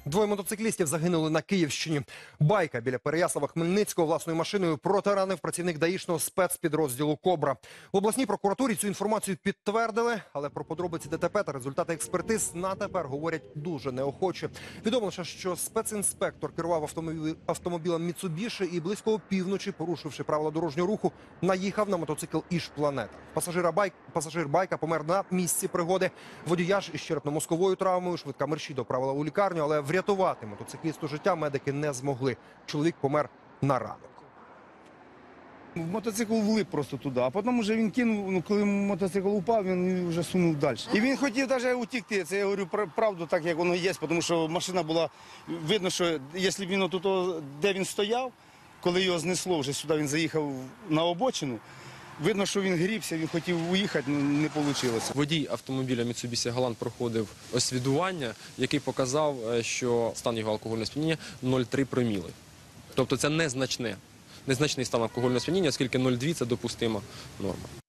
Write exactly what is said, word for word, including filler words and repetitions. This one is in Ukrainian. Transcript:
Двоє мотоциклістів загинули на Київщині. Байка біля Переяслава-Хмельницького власною машиною протаранив працівник даїшного спецпідрозділу «Кобра». В обласній прокуратурі цю інформацію підтвердили, але про подробиці ДТП та результати експертиз на тепер говорять дуже неохоче. Відомо лише, що спецінспектор керував автомобілем, автомобілем «Міцубіші» і близько опівночі, порушивши правила дорожнього руху, наїхав на мотоцикл «Іж-Планета». Пасажира байк, пасажир байка помер на місці пригоди. Водія ж із черепно-мозковою травмою швидка мерщій доправила у лікарню, але врятувати мотоциклісту життя медики не змогли. Чоловік помер на ранок. Мотоцикл влип просто туди, а потім вже він кинув, ну, коли мотоцикл упав, він вже сунув далі. І він хотів навіть утікти, це я говорю правду так, як воно є, тому що машина була, видно, що якщо він отут, де він стояв, коли його знесло, вже сюди він заїхав на обочину, видно, що він грібся, він хотів уїхати, але не вийшло. Водій автомобіля Mitsubishi Galant проходив освідування, який показав, що стан його алкогольного сп'яніння нуль цілих три проміли. Тобто це незначне, незначний стан алкогольного сп'яніння, оскільки нуль цілих дві – це допустима норма.